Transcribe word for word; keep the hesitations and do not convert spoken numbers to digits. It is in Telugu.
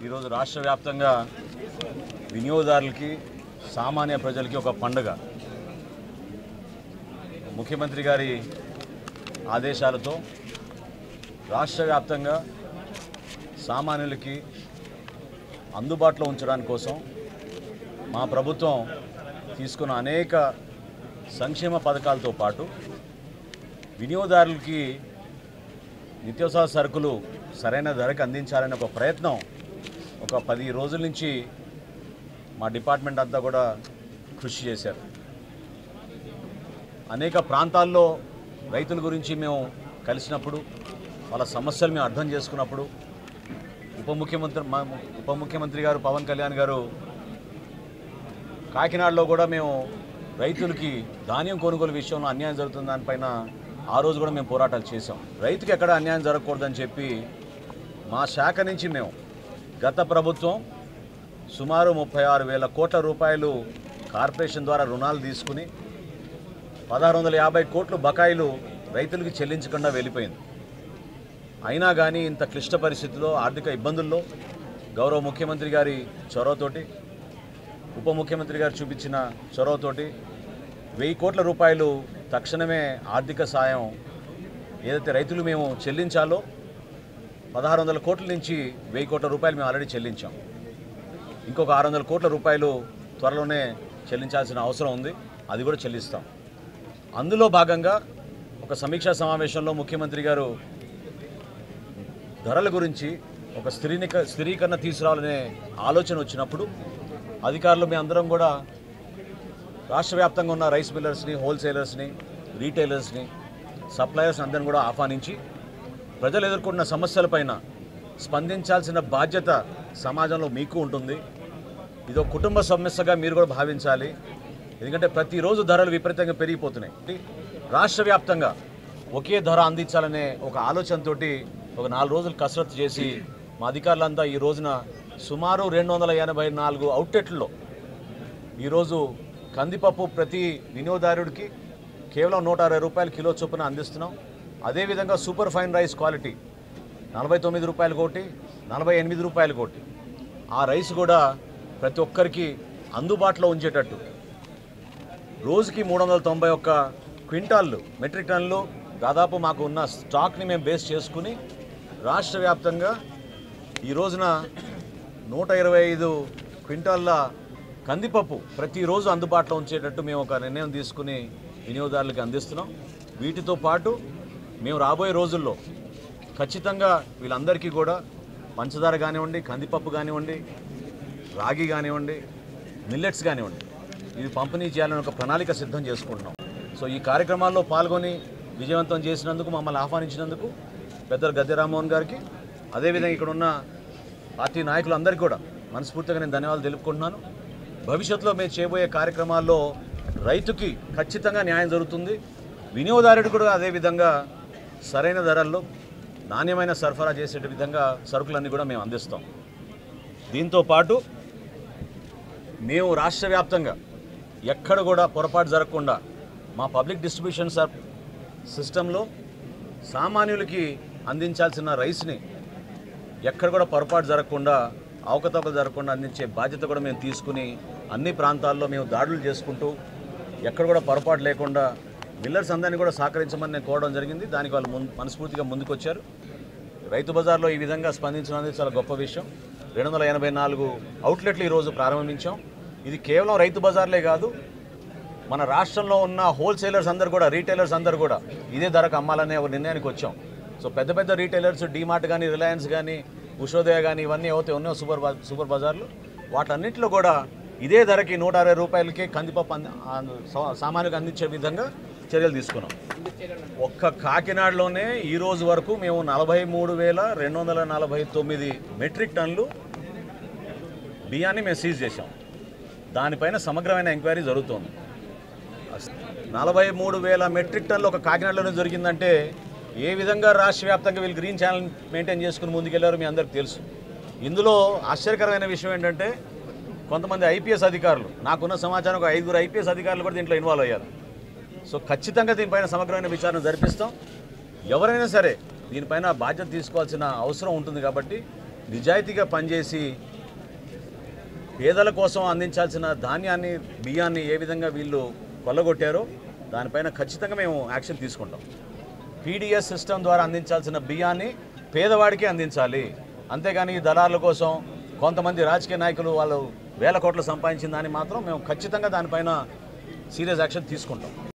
ఈరోజు రాష్ట్ర వ్యాప్తంగా వినియోగదారులకి సామాన్య ప్రజలకి ఒక పండుగ. ముఖ్యమంత్రి గారి ఆదేశాలతో రాష్ట్ర వ్యాప్తంగా సామాన్యులకి అందుబాటులో ఉంచడానికి కోసం మా ప్రభుత్వం తీసుకున్న అనేక సంక్షేమ పథకాలతో పాటు వినియోగదారులకి నిత్యావసర సరుకులు సరైన ధరకు అందించాలనే ఒక ప్రయత్నం ఒక పది రోజుల నుంచి మా డిపార్ట్మెంట్ అంతా కూడా కృషి చేశారు. అనేక ప్రాంతాల్లో రైతుల గురించి మేము కలిసినప్పుడు వాళ్ళ సమస్యలు మేము అర్థం చేసుకున్నప్పుడు ఉప ముఖ్యమంత్రి మా ఉప ముఖ్యమంత్రి గారు పవన్ కళ్యాణ్ గారు కాకినాడలో కూడా మేము రైతులకి ధాన్యం కొనుగోలు విషయంలో అన్యాయం జరుగుతున్న దానిపైన ఆ రోజు కూడా మేము పోరాటాలు చేసాం. రైతుకి ఎక్కడ అన్యాయం జరగకూడదని చెప్పి మా శాఖ నుంచి మేము గత ప్రభుత్వం సుమారు ముప్పై ఆరు వేల కోట్ల రూపాయలు కార్పొరేషన్ ద్వారా రుణాలు తీసుకుని పదహారు వందల యాభై కోట్లు బకాయిలు రైతులకి చెల్లించకుండా వెళ్ళిపోయింది. అయినా కానీ ఇంత క్లిష్ట పరిస్థితుల్లో ఆర్థిక ఇబ్బందుల్లో గౌరవ ముఖ్యమంత్రి గారి చొరవతోటి ఉప ముఖ్యమంత్రి గారు చూపించిన చొరవతోటి వెయ్యి కోట్ల రూపాయలు తక్షణమే ఆర్థిక సాయం ఏదైతే రైతులు మేము చెల్లించాలో పదహారు వందల కోట్ల నుంచి వెయ్యి కోట్ల రూపాయలు మేము ఆల్రెడీ చెల్లించాం. ఇంకొక ఆరు వందల కోట్ల రూపాయలు త్వరలోనే చెల్లించాల్సిన అవసరం ఉంది, అది కూడా చెల్లిస్తాం. అందులో భాగంగా ఒక సమీక్షా సమావేశంలో ముఖ్యమంత్రి గారు ధరల గురించి ఒక స్థిరీక స్థిరీకరణ తీసుకురావాలనే ఆలోచన వచ్చినప్పుడు అధికారులు మేము అందరం కూడా రాష్ట్ర వ్యాప్తంగా ఉన్న రైస్ మిల్లర్స్ని, హోల్సేలర్స్ని, రీటైలర్స్ని, సప్లయర్స్ అందరిని కూడా ఆహ్వానించి ప్రజలు ఎదుర్కొన్న సమస్యలపైన స్పందించాల్సిన బాధ్యత సమాజంలో మీకు ఉంటుంది. ఇదో కుటుంబ సమస్యగా మీరు కూడా భావించాలి. ఎందుకంటే ప్రతిరోజు ధరలు విపరీతంగా పెరిగిపోతున్నాయి. రాష్ట్ర వ్యాప్తంగా ఒకే ధర అందించాలనే ఒక ఆలోచనతో ఒక నాలుగు రోజులు కసరత్తు చేసి మా అధికారులంతా ఈ రోజున సుమారు రెండు వందల ఎనభై నాలుగు అవుట్లెట్లలో ఈరోజు కందిపప్పు ప్రతి వినియోగదారుడికి కేవలం నూట అరవై రూపాయల కిలో చొప్పున అందిస్తున్నాం. అదేవిధంగా సూపర్ ఫైన్ రైస్ క్వాలిటీ నలభై తొమ్మిది రూపాయలు కోటి, నలభై ఎనిమిది రూపాయలు కోటి ఆ రైస్ కూడా ప్రతి ఒక్కరికి అందుబాటులో ఉంచేటట్టు రోజుకి మూడు వందల తొంభై ఒక్క క్వింటాళ్ళు మెట్రిక్ టన్నులు దాదాపు మాకు ఉన్న స్టాక్ని మేము బేస్ చేసుకుని రాష్ట్ర వ్యాప్తంగా ఈ రోజున నూట ఇరవై ఐదు క్వింటాళ్ళ కందిపప్పు ప్రతిరోజు అందుబాటులో ఉంచేటట్టు మేము ఒక నిర్ణయం తీసుకుని వినియోగదారులకు అందిస్తున్నాం. వీటితో పాటు మేము రాబోయే రోజుల్లో ఖచ్చితంగా వీళ్ళందరికీ కూడా పంచదార కానివ్వండి, కందిపప్పు కానివ్వండి, రాగి కానివ్వండి, మిల్లెట్స్ కానివ్వండి, ఇవి పంపిణీ చేయాలని ఒక ప్రణాళిక సిద్ధం చేసుకుంటున్నాం. సో ఈ కార్యక్రమాల్లో పాల్గొని విజయవంతం చేసినందుకు, మమ్మల్ని ఆహ్వానించినందుకు పెద్దలు గద్దె రామ్మోహన్ గారికి, అదేవిధంగా ఇక్కడ ఉన్న పార్టీ నాయకులందరికీ కూడా మనస్ఫూర్తిగా నేను ధన్యవాదాలు తెలుపుకుంటున్నాను. భవిష్యత్తులో మేము చేయబోయే కార్యక్రమాల్లో రైతుకి ఖచ్చితంగా న్యాయం జరుగుతుంది, వినియోగదారుడు కూడా అదేవిధంగా సరైన ధరల్లో నాణ్యమైన సరఫరా చేసే విధంగా సరుకులన్నీ కూడా మేము అందిస్తాం. దీంతో పాటు మేము రాష్ట్ర వ్యాప్తంగా ఎక్కడ కూడా పొరపాటు జరగకుండా మా పబ్లిక్ డిస్ట్రిబ్యూషన్ సర్ సిస్టంలో సామాన్యులకి అందించాల్సిన రైస్ని ఎక్కడ కూడా పొరపాటు జరగకుండా, అవకతవకలు జరగకుండా అందించే బాధ్యత కూడా మేము తీసుకుని అన్ని ప్రాంతాల్లో మేము దాడులు చేసుకుంటూ ఎక్కడ కూడా పొరపాటు లేకుండా మిల్లర్స్ అందరినీ కూడా సహకరించమని నేను కోరడం జరిగింది. దానికి వాళ్ళు ముందు మనస్ఫూర్తిగా ముందుకొచ్చారు. రైతు బజార్లో ఈ విధంగా స్పందించడం అనేది చాలా గొప్ప విషయం. రెండు వందల ఎనభై నాలుగు అవుట్లెట్లు ఈరోజు ప్రారంభించాం. ఇది కేవలం రైతు బజార్లే కాదు, మన రాష్ట్రంలో ఉన్న హోల్సేలర్స్ అందరూ కూడా, రీటైలర్స్ అందరూ కూడా ఇదే ధరకు అమ్మాలనే ఒక నిర్ణయానికి వచ్చాం. సో పెద్ద పెద్ద రీటైలర్స్ డీమార్ట్ కానీ, రిలయన్స్ కానీ, ఉషోదయ కానీ ఇవన్నీ ఏవైతే ఉన్నాయో సూపర్ సూపర్ బజార్లు, వాటన్నింటిలో కూడా ఇదే ధరకి నూట అరవై రూపాయలకి కందిపప్పు అంది సామాన్యులకు అందించే విధంగా చర్యలు తీసుకున్నాం. ఒక్క కాకినాడలోనే ఈ రోజు వరకు మేము నలభై మూడు వేల రెండు వందల నలభై తొమ్మిది మెట్రిక్ టన్నులు బియ్యాన్ని మేము సీజ్ చేసాం. దానిపైన సమగ్రమైన ఎంక్వైరీ జరుగుతోంది. నలభై మూడు వేల మెట్రిక్ టన్నులు ఒక కాకినాడలోనే జరిగిందంటే ఏ విధంగా రాష్ట్ర వ్యాప్తంగా వీళ్ళు గ్రీన్ ఛానల్ మెయింటైన్ చేసుకుని ముందుకెళ్లారో మీ అందరికీ తెలుసు. ఇందులో ఆశ్చర్యకరమైన విషయం ఏంటంటే కొంతమంది ఐపీఎస్ అధికారులు, నాకున్న సమాచారం ఒక ఐదుగురు ఐపీఎస్ అధికారులు కూడా దీంట్లో ఇన్వాల్వ్ అయ్యారు. సో ఖచ్చితంగా దీనిపైన సమగ్రమైన విచారణ జరిపిస్తాం. ఎవరైనా సరే దీనిపైన బాధ్యత తీసుకోవాల్సిన అవసరం ఉంటుంది. కాబట్టి నిజాయితీగా పనిచేసి పేదల కోసం అందించాల్సిన ధాన్యాన్ని బియ్యాన్ని ఏ విధంగా వీళ్ళు కొల్లగొట్టారో దానిపైన ఖచ్చితంగా మేము యాక్షన్ తీసుకుంటాం. పీడిఎస్ సిస్టమ్ ద్వారా అందించాల్సిన బియ్యాన్ని పేదవాడికి అందించాలి. అంతేగాని ఈ దళారుల కోసం కొంతమంది రాజకీయ నాయకులు వాళ్ళు వేల కోట్లు సంపాదించిన దాన్ని మాత్రం మేము ఖచ్చితంగా దానిపైన సీరియస్ యాక్షన్ తీసుకుంటాం.